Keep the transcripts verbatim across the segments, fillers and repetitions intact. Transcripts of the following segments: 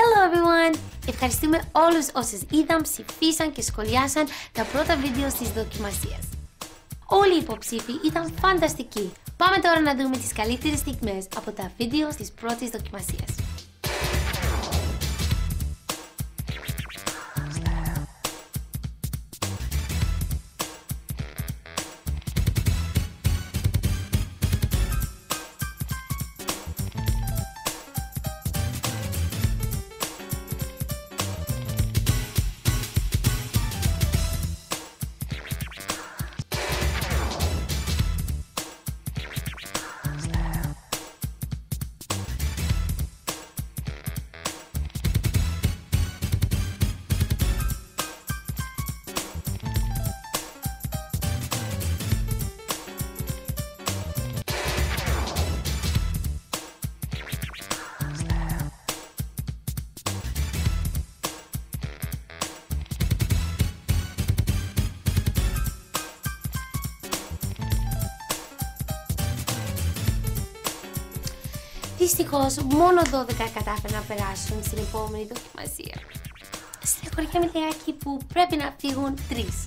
Hello everyone! Ευχαριστούμε όλους όσους είδαν, ψηφίσαν και σχολιάσαν τα πρώτα βίντεο της δοκιμασίας. Όλοι οι υποψήφοι ήταν φανταστικοί. Πάμε τώρα να δούμε τις καλύτερες στιγμές από τα βίντεο της πρώτης δοκιμασίας. Δυστυχώς, μόνο δώδεκα κατάφεραν να περάσουν στην επόμενη δοκιμασία. Στεναχωριέμαι λιγάκι που πρέπει να φύγουν τρεις.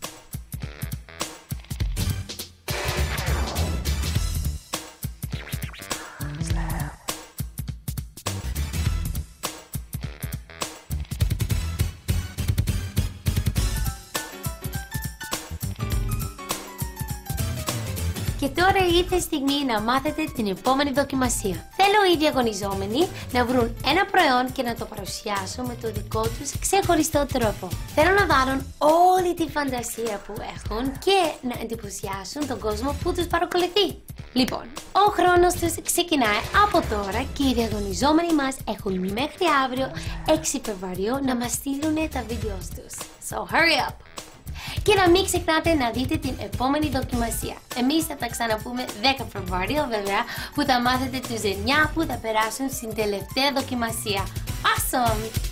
Και τώρα ήρθε η στιγμή να μάθετε την επόμενη δοκιμασία. Θέλω οι διαγωνιζόμενοι να βρουν ένα προϊόν και να το παρουσιάσουν με το δικό τους ξεχωριστό τρόπο. Θέλω να βάλουν όλη τη φαντασία που έχουν και να εντυπωσιάσουν τον κόσμο που τους παρακολουθεί. Λοιπόν, ο χρόνος τους ξεκινάει από τώρα και οι διαγωνιζόμενοι μας έχουν μέχρι αύριο έξι Φεβρουαρίου να μας στείλουν τα βίντεο τους. So hurry up! Και να μην ξεχνάτε να δείτε την επόμενη δοκιμασία. Εμείς θα τα ξαναπούμε δέκα Φεβρουαρίου βέβαια, που θα μάθετε τους εννιά που θα περάσουν στην τελευταία δοκιμασία. Awesome!